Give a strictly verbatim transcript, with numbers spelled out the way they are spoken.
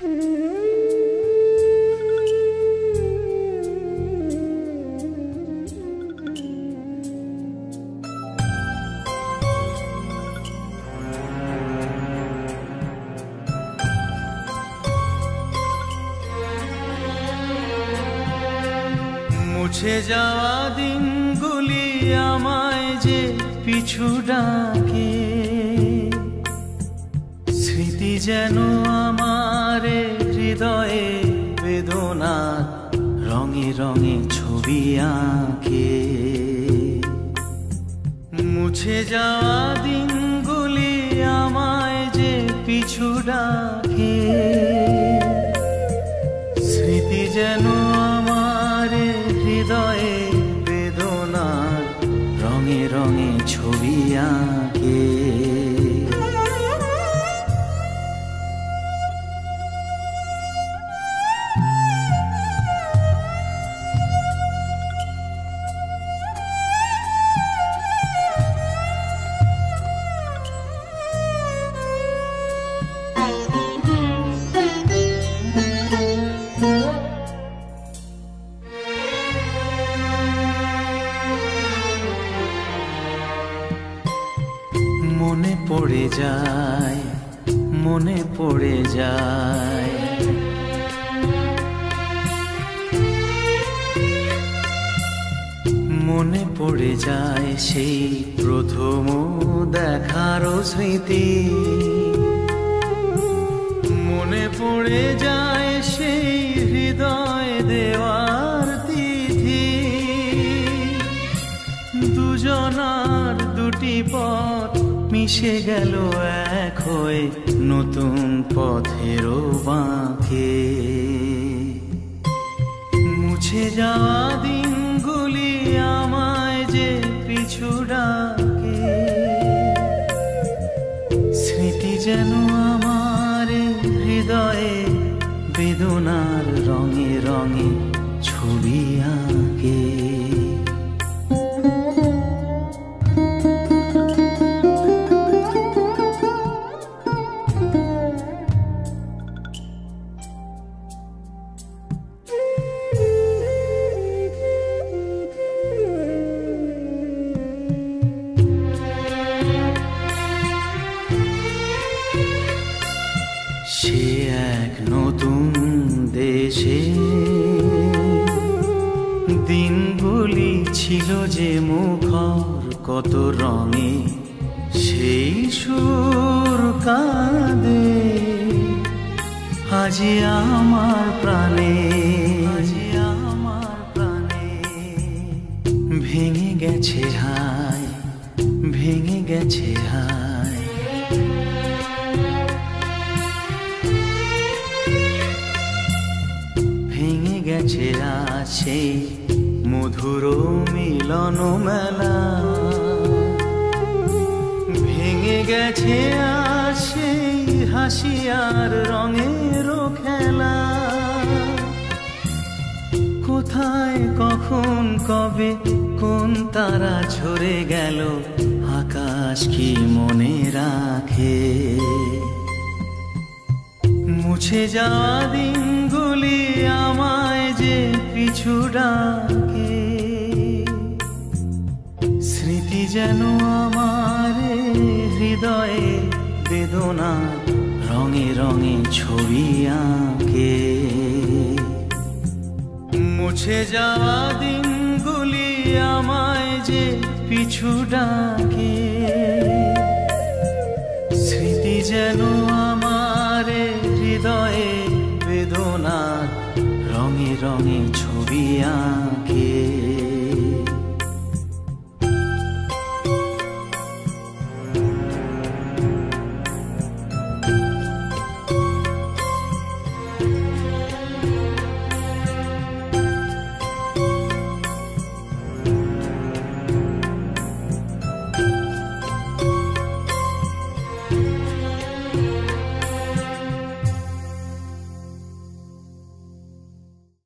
মুছে যাওয়া দিনগুলি আমায় যে পিছু ডাকে, স্মৃতি যেন আমার হৃদয়ে বেদনা রঙে রঙে ছবি আঁকে। মুছে যাওয়া দিনগুলি আমায় যে পিছু ডাকে, স্মৃতি যেন আমার হৃদয়ে বেদনার রঙে রঙে ছবি আঁকে। মনে পড়ে যায়, মনে পড়ে যায়, মনে পড়ে যায় সেই প্রথম দেখার স্মৃতি। মনে পড়ে যায় সেই হৃদয় দেওয়ার তিথি। দুজনার দুটি পথ মিশে গেল এক হয়ে নতুন পথেরও বাঁকে। মুছে যাওয়া দিনগুলি আমায় যে পিছু ডাকে, স্মৃতি যেন আমার হৃদয়ে বেদনার রঙে রঙে ছবি আঁকে। সে এক নতুন দেশে দিনগুলি ছিল যে মুখর কত রঙে, সেই সুর কাঁদে আজি আমার প্রাণে, আজি আমার প্রাণে। ভেঙে গেছে হায়, ভেঙে গেছে হায়, ভেঙে গেছে আছে মধুর মিলন মেলা। ভেঙে গেছে আছে হাসি আর রঙের খেলা। কোথায় কখন কবে কোন তারা ঝরে গেল, আকাশ কি মনে রাখে। মুছে যাওয়া দিনগুলি আমায় যে পিছু ডাকে, স্মৃতি যেন আমার হৃদয়ে বেদনা রঙে রঙে ছবি আঁকে। মুছে যাওয়া দিনগুলি আমায় যে পিছু ডাকে,